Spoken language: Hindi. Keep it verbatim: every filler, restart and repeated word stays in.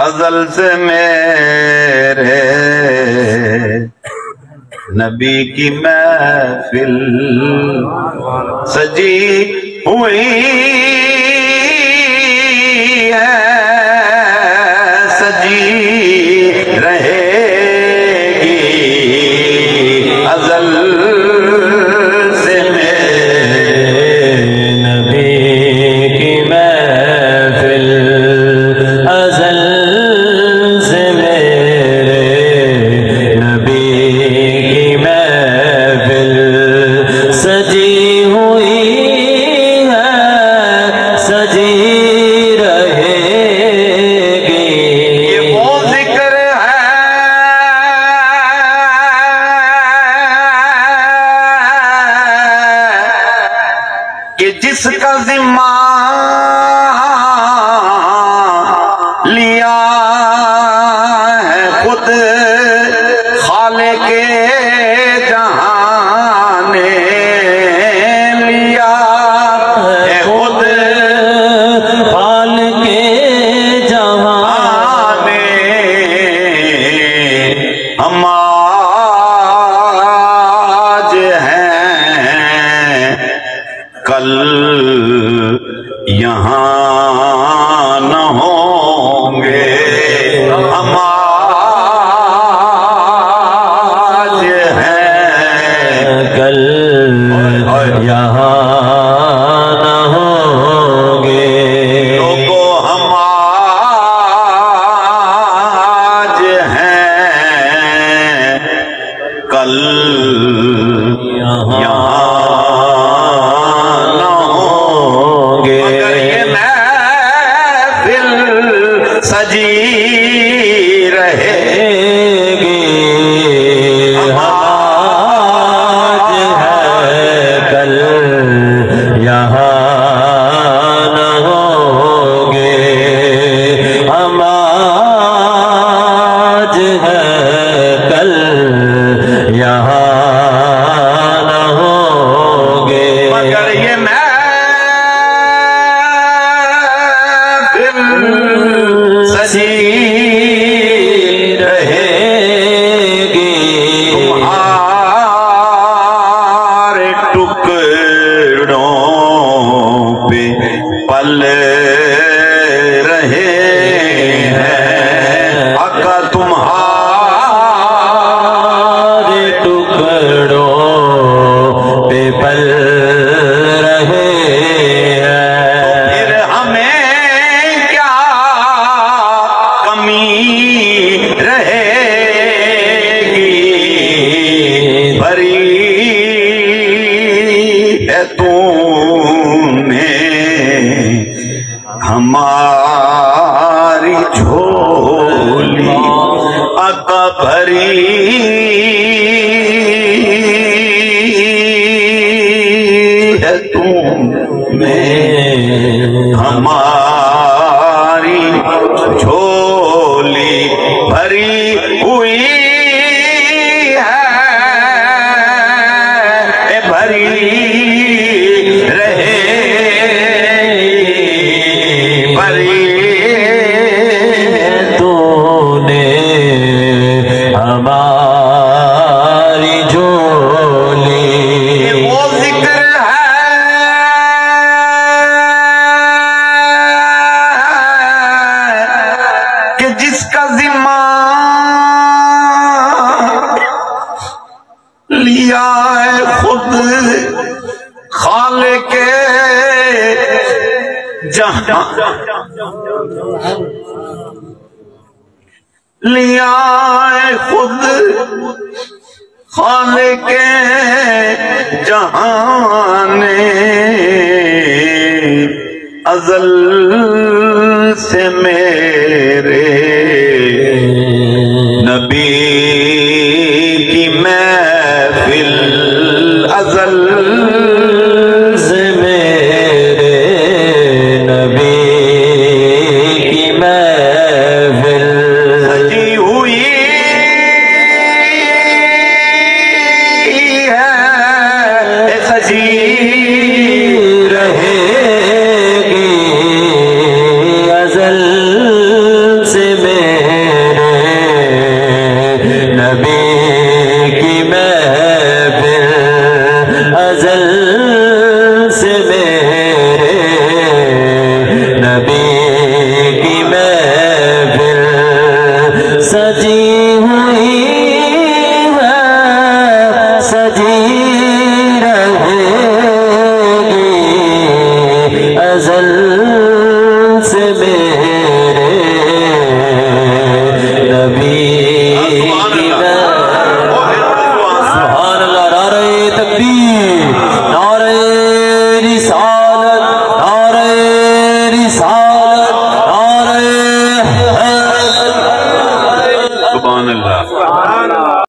अज़ल से मेरे नबी की महफिल सजी हुई है, सजी रहेगी अज़ल से मेरे नबी की महफिल अज़ल से मेरे नबी की महफिल सजी हुई है, सजी रहेगी। ये वो जिक्र है कि जिसका जिम्मा लिया है खुद खालिक़े जहां ने, लिया है खुद खालिक़े जहां ने। हम आज हैं कल यहाँ न होंगे, हम आज हैं कल यहाँ न होंगे। लोगों हम आज हैं कल यहाँ न होंगे। मगर ये महफिल सजी रहेगी। हम आज है कल यहाँ न होंगे। हम आज है कल यहाँ न होंगे। मगर ये महफिल सजी रहेगी। तुम्हारे टुकड़ों पे पल रहे हैं आका, तुम्हारे तुम्हारे टुकड़ों पे पल रहे हैं। फिर हमें क्या कमी रहेगी, भरी है तूने हमारी झोली आका, भरी है तूने हमारी झोली, भरी हुई है, ए भरी रहेगी, भरी तूने हमारी झोली। वो जिक्र है कि जिसका जिम्मा लिया है खुद खालिक़े जहां, लिया है खुद खालिक़े जहां ने, अज़ल से मेरे